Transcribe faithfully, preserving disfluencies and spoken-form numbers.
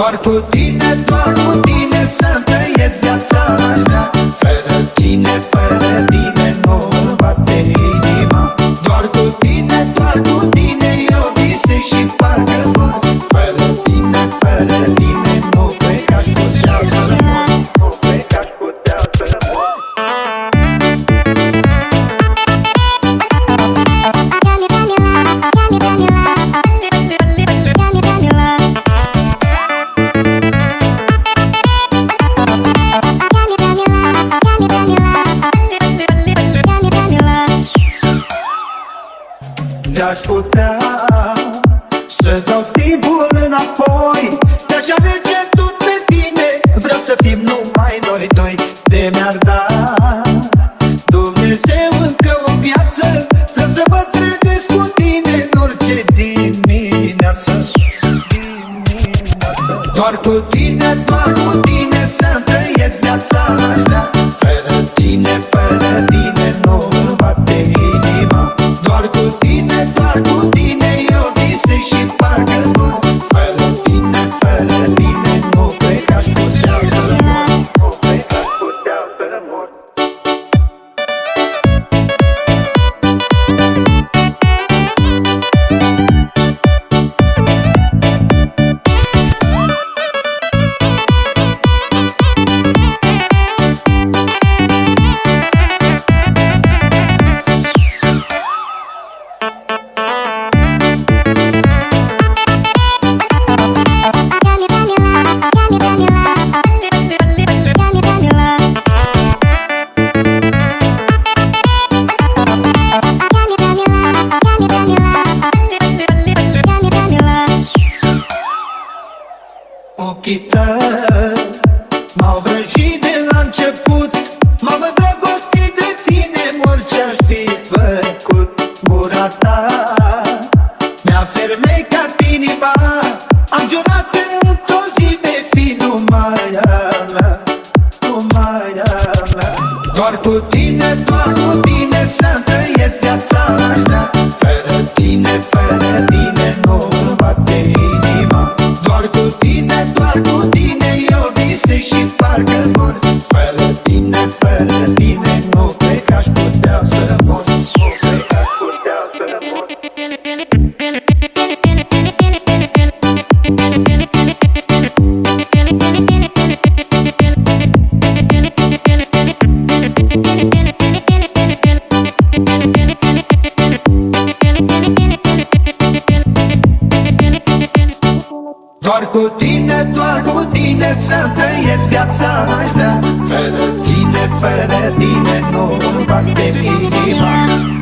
Doar cu tine, doar cu tine să-mi trăiesc viața mea. Fără tine, fără tine nu-mi bate inima. Doar cu tine, doar cu tine eu visez și parcă zbor. Fără tine, fără tine nu cred că aș putea să rămân. Nu cred că aș putea să rămân. De-aș putea să dau timpul înapoi, de-aș alege tot pe tine. Vreau să fim numai noi doi. De mi-ar da Dumnezeu încă o viață, vreau să mă trezesc cu tine în orice dimineață. Doar cu tine, doar cu tine să-mi trăiesc viața mea. Fără tine, fără tine nu-mi bate inima. Doar cu tine, doar cu tine eu visez și parcă zbor. Fără tine, fără tine nu cred că aș putea să rămân. Nu cred că aș putea să rămân. Ochii tăi m-au vrăjit de la început, m-am îndrăgostit de tine, orice-aș fi făcut. Gura ta mi-a fermecat inima, am jurat că într-o zi vei fi numai a mea, numai a mea. Doar cu tine, doar cu tine să-mi trăiesc viața mea. Fără tine, fără tine nu-mi bate inima. Doar cu tine, doar cu tine eu visez și parcă zbor. Fără tine, fără tine nu cred că aș putea să rămân. Nu cred că aș putea să rămân. Doar cu tine, doar cu tine să-mi trăiesc viața mea. Fără tine, fără tine nu-mi bate inima.